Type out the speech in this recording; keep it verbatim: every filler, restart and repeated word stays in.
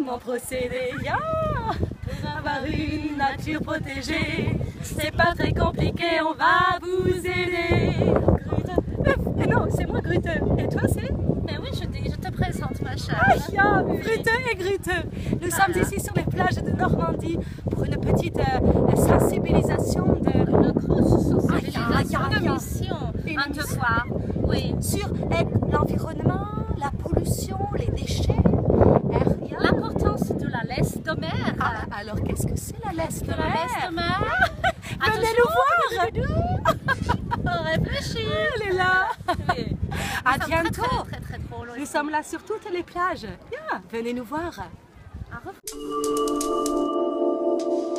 mon procédé. Yeah. Pour avoir une nature protégée, c'est pas très compliqué, on va vous aider. Euh, non, c'est moi Gruteux. Et toi c'est? Mais oui, je te, je te présente ma chère. Ah, yeah, Gruteux et Gruteux. Nous Voilà. sommes ici sur les plages de Normandie pour une petite euh, sensibilisation de... Une grosse sensibilisation Ah, yeah, yeah, de yeah. mission. Une Un mission. devoir, oui. Sur eh, l'environnement, la pollution, les déchets. Eh, yeah. L'importance de la laisse de mer. Ah, alors qu'est-ce que c'est la laisse de de la laisse de mer? mer. Venez nous voir. Réfléchis. Elle est là. Oui. À Nous sommes bientôt. Très, très, très, très drôles Nous aussi. sommes là sur toutes les plages. Yeah, venez nous voir. Au revoir.